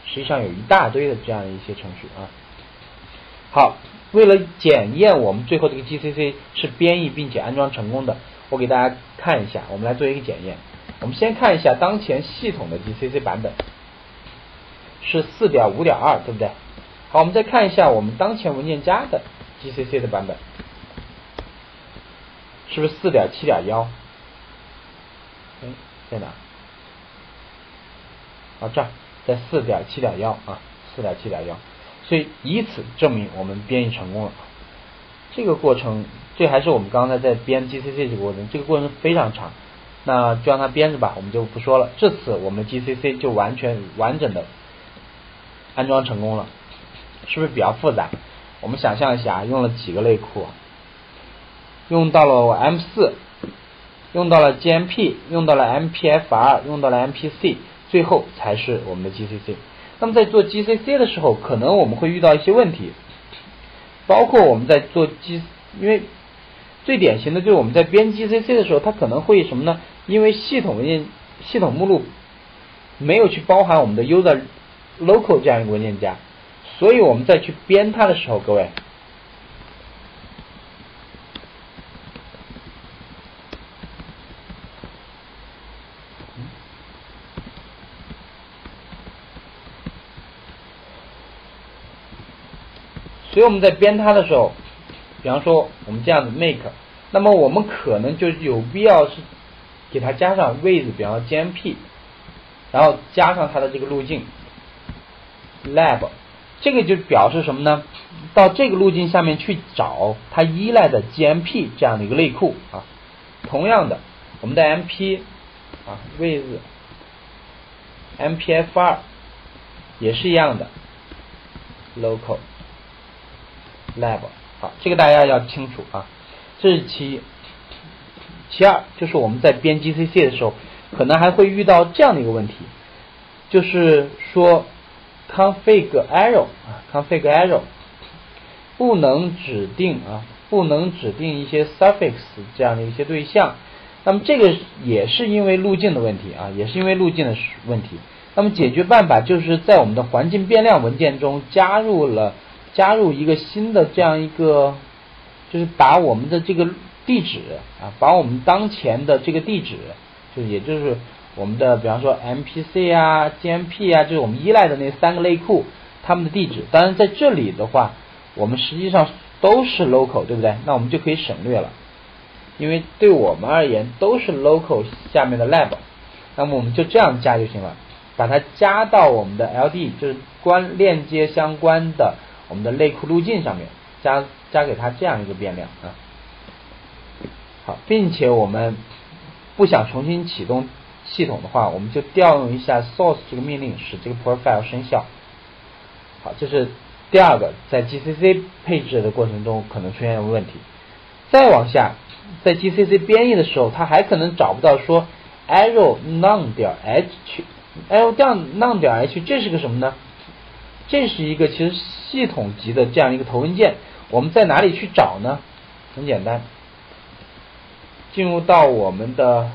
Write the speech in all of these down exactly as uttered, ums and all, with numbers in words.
实际上有一大堆的这样的一些程序啊。好，为了检验我们最后这个 G C C 是编译并且安装成功的，我给大家看一下，我们来做一个检验。我们先看一下当前系统的 G C C 版本是 四点五点二， 对不对？好，我们再看一下我们当前文件夹的 G C C 的版本是不是 四点七点一？ 哎，在哪？啊，这儿在 四点七点一 啊 ，四点七点一， 所以以此证明我们编译成功了。这个过程，这还是我们刚才在编 G C C 这个过程，这个过程非常长，那就让它编着吧，我们就不说了。这次我们的 G C C 就完全完整的安装成功了，是不是比较复杂？我们想象一下，用了几个类库，用到了 M 四， 用到了 G M P， 用到了 M P F R， 用到了 M P C， 最后才是我们的 G C C。 那么在做 G C C 的时候，可能我们会遇到一些问题，包括我们在做 G， 因为最典型的就是我们在编 G C C 的时候，它可能会什么呢？因为系统文件系统目录没有去包含我们的 user local 这样一个文件夹，所以我们再去编它的时候，各位，所以我们在编它的时候，比方说我们这样子 make， 那么我们可能就有必要是给它加上 with， 比方说 G M P， 然后加上它的这个路径 lab， 这个就表示什么呢？到这个路径下面去找它依赖的 G M P 这样的一个类库啊。同样的，我们的 M P 啊 with M P F R 也是一样的 local lab， 好，这个大家要清楚啊，这是其一。其二就是我们在编 G C C 的时候，可能还会遇到这样的一个问题，就是说 config arrow 啊 config arrow 不能指定啊不能指定一些 suffix 这样的一些对象。那么这个也是因为路径的问题啊，也是因为路径的问题。那么解决办法就是在我们的环境变量文件中加入了加入一个新的这样一个，就是把我们的这个地址啊，把我们当前的这个地址，就也就是我们的比方说 M P C 啊 G M P 啊，就是我们依赖的那三个类库它们的地址。当然在这里的话，我们实际上都是 local， 对不对？那我们就可以省略了，因为对我们而言都是 local 下面的 lab， 那么我们就这样加就行了，把它加到我们的 L D， 就是关链接相关的我们的类库路径上面，加加给它这样一个变量啊。好，并且我们不想重新启动系统的话，我们就调用一下 source 这个命令，使这个 profile 生效。好，这是第二个在 G C C 配置的过程中可能出现的问题。再往下，在 G C C 编译的时候，它还可能找不到说 arrow none 点 h arrow none 点 h 这是个什么呢？这是一个其实系统级的这样一个头文件，我们在哪里去找呢？很简单，进入到我们的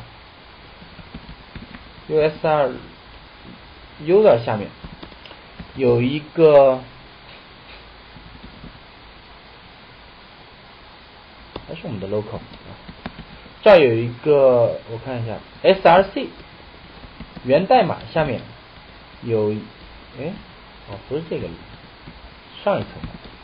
U S R user 下面有一个，还是我们的 local， 这儿有一个，我看一下 S R C 源代码下面有，哎，哦，不是这个，上一层，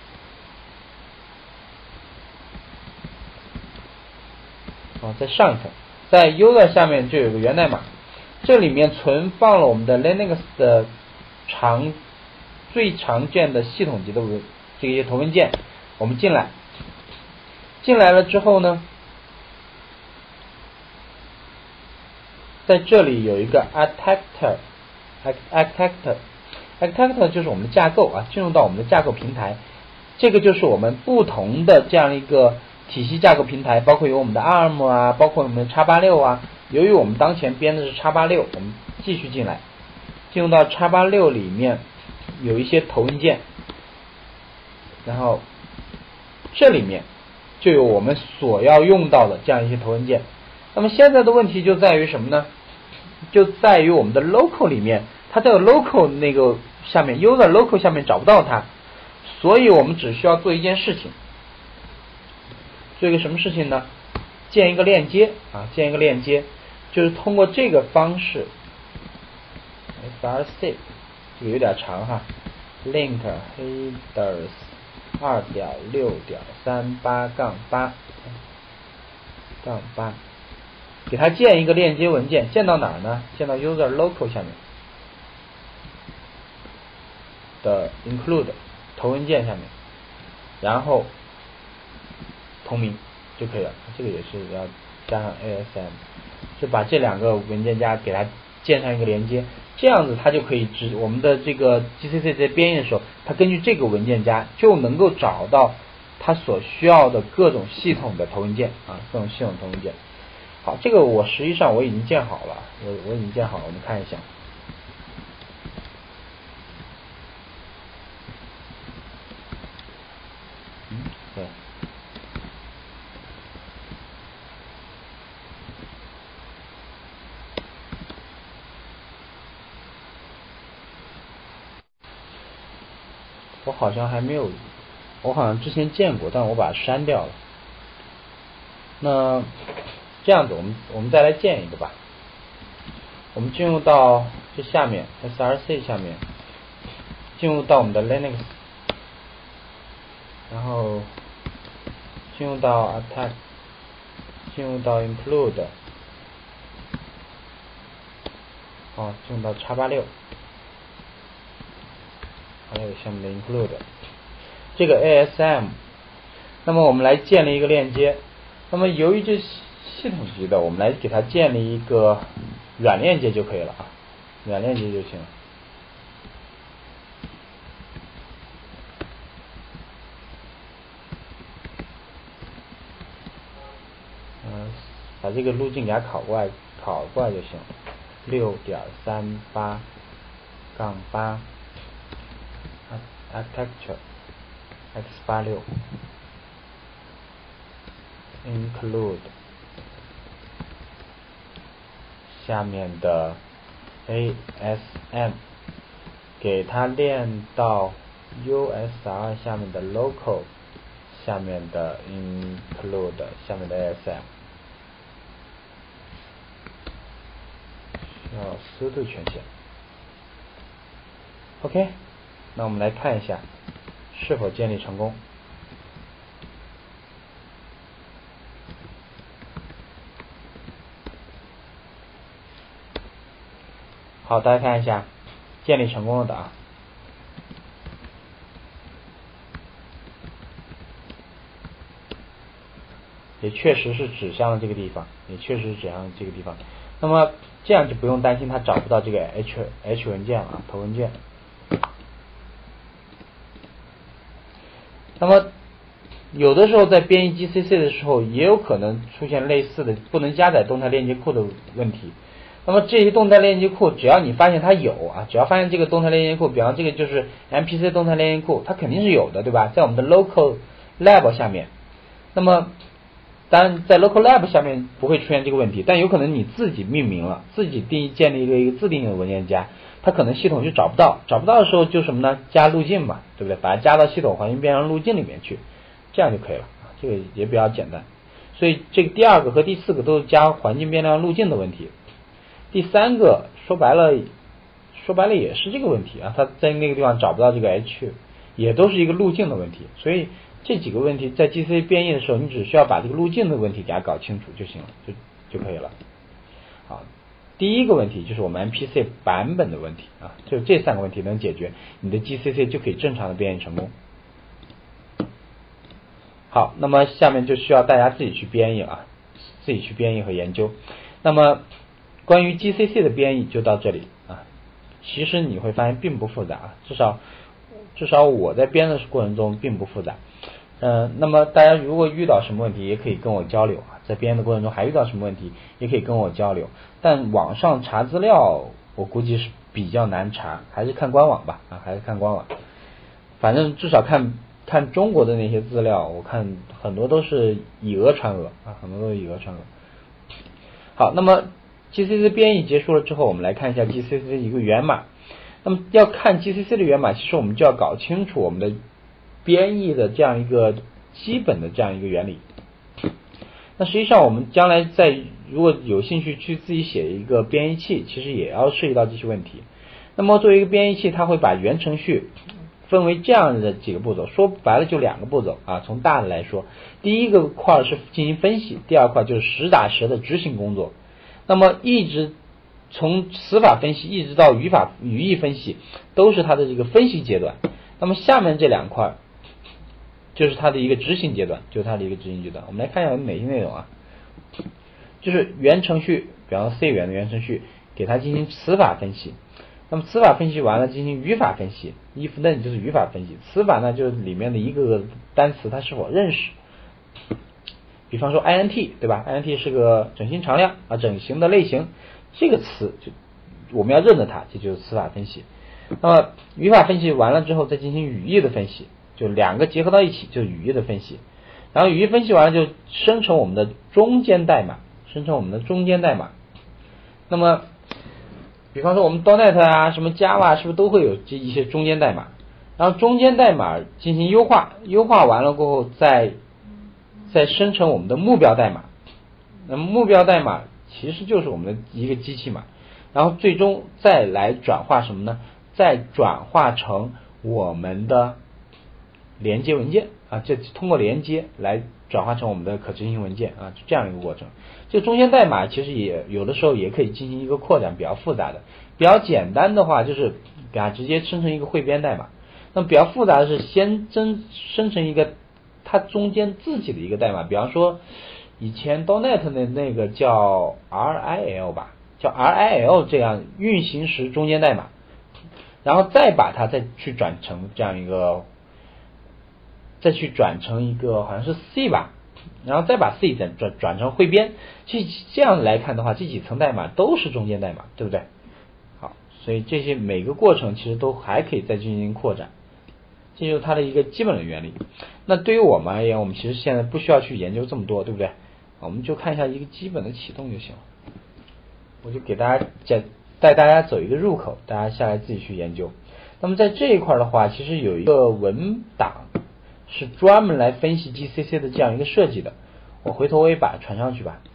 哦，在上一层，在 user 下面就有个源代码，这里面存放了我们的 Linux 的常最常见的系统级的文这些头文件。我们进来，进来了之后呢，在这里有一个 architecture architecture architecture 就是我们的架构啊，进入到我们的架构平台，这个就是我们不同的这样一个体系架构平台，包括有我们的 A R M 啊，包括我们的 X 八六 啊。由于我们当前编的是 X 八六， 我们继续进来，进入到 X 八六 里面有一些头文件，然后这里面就有我们所要用到的这样一些头文件。那么现在的问题就在于什么呢？就在于我们的 local 里面，它这个 local 那个下面 user local 下面找不到它，所以我们只需要做一件事情，做一个什么事情呢？建一个链接啊，建一个链接，就是通过这个方式 src 这个有点长哈 link headers 二点六点三八杠八杠八，给它建一个链接文件，建到哪儿呢？建到 user local 下面的 include 头文件下面，然后同名就可以了。这个也是要加上 A S M， 就把这两个文件夹给它建上一个连接，这样子它就可以指我们的这个 G C C 在编译的时候，它根据这个文件夹就能够找到它所需要的各种系统的头文件啊，各种系统头文件。好，这个我实际上我已经建好了，我我已经建好了，我们看一下。嗯，对。我好像还没有，我好像之前见过，但我把它删掉了。那这样子，我们我们再来建一个吧。我们进入到这下面 S R C 下面，进入到我们的 Linux， 然后进入到 Attack， 进入到 Include， 好，进入到 X 八六。还有下面的 include 这个 A S M， 那么我们来建立一个链接。那么由于这系统级的，我们来给它建立一个软链接就可以了啊，软链接就行了。嗯，把这个路径给它拷过来，拷过来就行了。六点三八杠八。Architecture X 八六 include 下面的 A S M 给它链到 U S R 下面的 local 下面的 include 下面的 A S M 需要sudo权限。 OK，那我们来看一下是否建立成功。好，大家看一下，建立成功了的啊。也确实是指向了这个地方，也确实是指向了这个地方。那么这样就不用担心它找不到这个 H H 文件了，头文件。那么有的时候在编译 G C C 的时候，也有可能出现类似的不能加载动态链接库的问题。那么这些动态链接库，只要你发现它有啊，只要发现这个动态链接库，比方这个就是 M P C 动态链接库，它肯定是有的，对吧？在我们的 Local Lab 下面。那么当然在 Local Lab 下面不会出现这个问题，但有可能你自己命名了，自己定建立一个一个自定义的文件夹，它可能系统就找不到，找不到的时候就什么呢？加路径嘛，对不对？把它加到系统环境变量路径里面去，这样就可以了。这个也比较简单。所以这个第二个和第四个都是加环境变量路径的问题。第三个说白了，说白了也是这个问题啊，它在那个地方找不到这个 H， 也都是一个路径的问题。所以这几个问题在 G C C 编译的时候，你只需要把这个路径的问题给它搞清楚就行了，就就可以了。好。第一个问题就是我们 M P C 版本的问题啊，就这三个问题能解决，你的 G C C 就可以正常的编译成功。好，那么下面就需要大家自己去编译啊，自己去编译和研究。那么关于 G C C 的编译就到这里啊，其实你会发现并不复杂啊，至少至少我在编的过程中并不复杂。嗯、呃，那么大家如果遇到什么问题，也可以跟我交流啊。在编的过程中还遇到什么问题，也可以跟我交流。但网上查资料，我估计是比较难查，还是看官网吧啊，还是看官网。反正至少看看中国的那些资料，我看很多都是以讹传讹啊，很多都是以讹传讹。好，那么 G C C 编译结束了之后，我们来看一下 G C C 的一个源码。 那么要看 G C C 的源码，其实我们就要搞清楚我们的编译的这样一个基本的这样一个原理。那实际上我们将来在如果有兴趣去自己写一个编译器，其实也要涉及到这些问题。那么作为一个编译器，它会把原程序分为这样的几个步骤，说白了就两个步骤啊。从大的来说，第一个块是进行分析，第二块就是实打实的执行工作。那么一直从词法分析一直到语法语义分析，都是它的这个分析阶段。那么下面这两块就是它的一个执行阶段，就是它的一个执行阶段。我们来看一下有哪些内容啊？就是原程序，比方说 C 语言的原程序，给它进行词法分析。那么词法分析完了，进行语法分析。if then 就是语法分析，词法呢就是里面的一个个单词它是否认识。比方说 int 对吧 ？int 是个整形常量啊，整形的类型，这个词就我们要认得它，这就是词法分析。那么语法分析完了之后，再进行语义的分析，就两个结合到一起，就是语义的分析。然后语义分析完了，就生成我们的中间代码，生成我们的中间代码。那么比方说我们 .NET 啊，什么 Java 是不是都会有这一些中间代码？然后中间代码进行优化，优化完了过后再再生成我们的目标代码。那么目标代码其实就是我们的一个机器码，然后最终再来转化什么呢？再转化成我们的连接文件啊，这通过连接来转化成我们的可执行文件啊，就这样一个过程。这个中间代码其实也有的时候也可以进行一个扩展，比较复杂的。比较简单的话就是给它直接生成一个汇编代码。那么比较复杂的是先生生成一个它中间自己的一个代码，比方说以前 .NET 的那个叫 R I L 吧，叫 R I L 这样运行时中间代码，然后再把它再去转成这样一个，再去转成一个好像是 C 吧，然后再把 C 转转转成汇编。这这样来看的话，这几层代码都是中间代码，对不对？好，所以这些每个过程其实都还可以再进行扩展。这就是它的一个基本的原理。那对于我们而言，我们其实现在不需要去研究这么多，对不对？我们就看一下一个基本的启动就行了。我就给大家带带大家走一个入口，大家下来自己去研究。那么在这一块的话，其实有一个文档是专门来分析 G C C 的这样一个设计的。我回头我也把它传上去吧。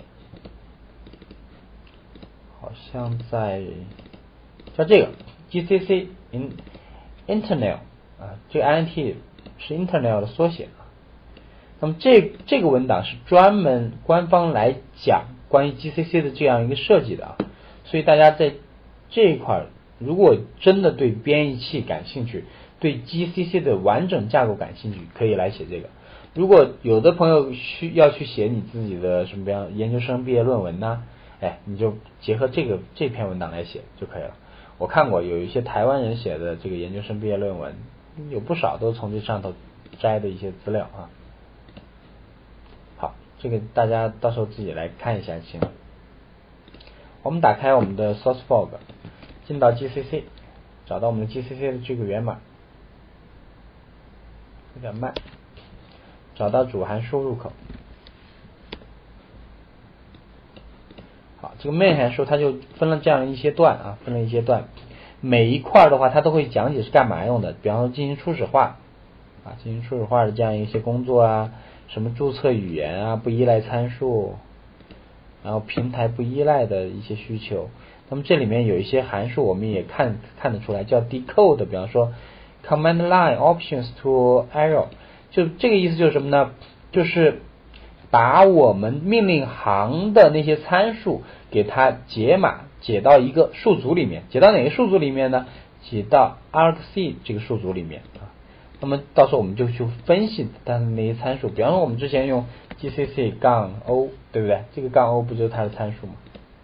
好像在叫这个 G C C in internal 啊，这个 I N T 是 internal 的缩写。那么这这个文档是专门官方来讲关于 G C C 的这样一个设计的啊，所以大家在这一块如果真的对编译器感兴趣，对 G C C 的完整架构感兴趣，可以来写这个。如果有的朋友需要去写你自己的什么样研究生毕业论文呢，哎，你就结合这个这篇文档来写就可以了。我看过有一些台湾人写的这个研究生毕业论文，有不少都从这上头摘的一些资料啊。好，这个大家到时候自己来看一下行。我们打开我们的 SourceForge， 进到 G C C， 找到我们的 G C C 的这个源码，有点慢，找到主函数入口。好，这个 main 函数它就分了这样一些段啊，分了一些段，每一块的话它都会讲解是干嘛用的，比方说进行初始化啊，进行初始化的这样一些工作啊，什么注册语言啊，不依赖参数，然后平台不依赖的一些需求。那么这里面有一些函数我们也看看得出来，叫 decode， 比方说 command line options to error， 就这个意思就是什么呢？就是把我们命令行的那些参数给它解码，解到一个数组里面，解到哪个数组里面呢？解到 argc 这个数组里面啊。那么到时候我们就去分析它的那些参数，比方说我们之前用 gcc 杠 o， 对不对？这个杠 o 不就是它的参数吗？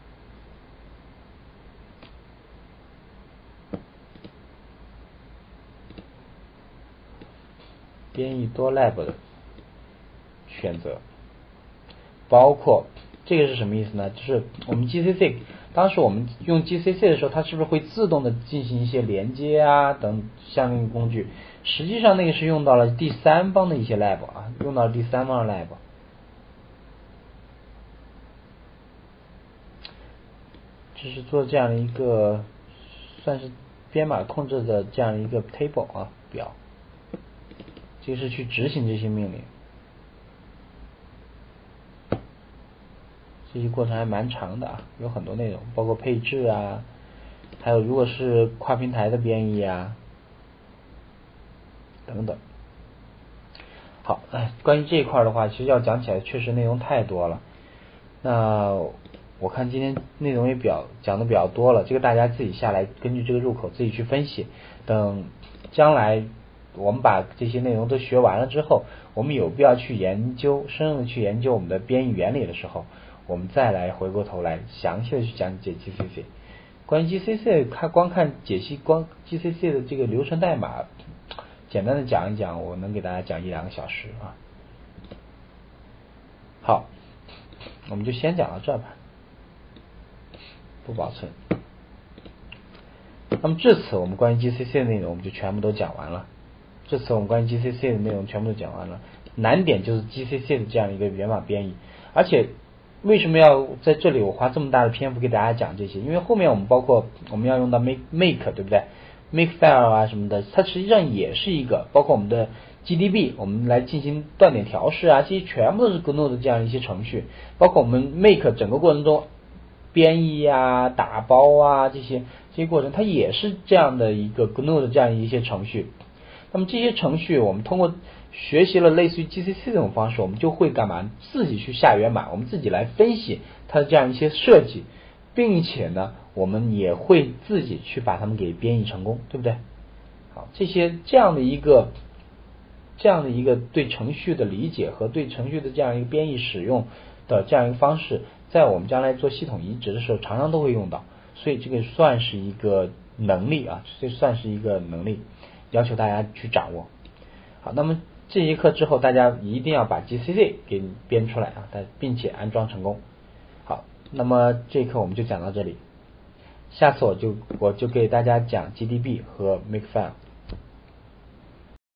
编译多 lab 的选择，包括这个是什么意思呢？就是我们 G C C 当时我们用 G C C 的时候，它是不是会自动的进行一些连接啊等相应工具？实际上那个是用到了第三方的一些 lab 啊，用到了第三方的 lab， 这是做这样的一个算是编码控制的这样一个 table 啊表，就是去执行这些命令。这些过程还蛮长的啊，有很多内容，包括配置啊，还有如果是跨平台的编译啊等等。好，哎，关于这一块的话，其实要讲起来确实内容太多了。那我看今天内容也比较讲的比较多了，这个大家自己下来根据这个入口自己去分析。等将来我们把这些内容都学完了之后，我们有必要去研究深入的去研究我们的编译原理的时候，我们再来回过头来详细的去讲解 G C C。 关于 G C C 看光看解析光 G C C 的这个流程代码，简单的讲一讲，我能给大家讲一两个小时啊。好，我们就先讲到这吧，不保存。那么至此我们关于 G C C 的内容我们就全部都讲完了。至此我们关于 G C C 的内容全部都讲完了。难点就是 G C C 的这样一个源码编译，而且为什么要在这里我花这么大的篇幅给大家讲这些？因为后面我们包括我们要用到 make make 对不对 ？Makefile 啊什么的，它实际上也是一个，包括我们的 G D B， 我们来进行断点调试啊，这些全部都是 G N O D 的这样一些程序，包括我们 make 整个过程中编译啊、打包啊这些这些过程，它也是这样的一个 G N O D 的这样一些程序。那么这些程序我们通过学习了类似于 G C C 这种方式，我们就会干嘛？自己去下源码，我们自己来分析它的这样一些设计，并且呢，我们也会自己去把它们给编译成功，对不对？好，这些这样的一个这样的一个对程序的理解和对程序的这样一个编译使用的这样一个方式，在我们将来做系统移植的时候常常都会用到，所以这个算是一个能力啊，这算是一个能力，要求大家去掌握。好，那么这一课之后，大家一定要把 G C C 给编出来啊，并且安装成功。好，那么这一课我们就讲到这里，下次我就我就给大家讲 G D B 和 Makefile。